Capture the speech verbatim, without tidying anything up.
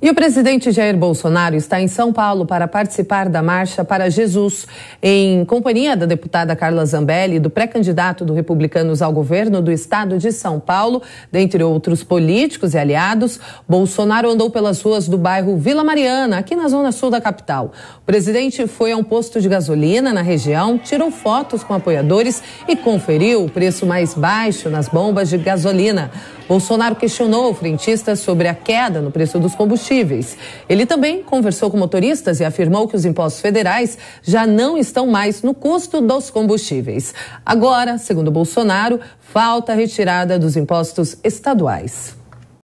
E o presidente Jair Bolsonaro está em São Paulo para participar da Marcha para Jesus. Em companhia da deputada Carla Zambelli e do pré-candidato do Republicanos ao governo do estado de São Paulo, dentre outros políticos e aliados, Bolsonaro andou pelas ruas do bairro Vila Mariana, aqui na zona sul da capital. O presidente foi a um posto de gasolina na região, tirou fotos com apoiadores e conferiu o preço mais baixo nas bombas de gasolina. Bolsonaro questionou frentistas sobre a queda no preço dos combustíveis. Ele também conversou com motoristas e afirmou que os impostos federais já não estão mais no custo dos combustíveis. Agora, segundo Bolsonaro, falta a retirada dos impostos estaduais.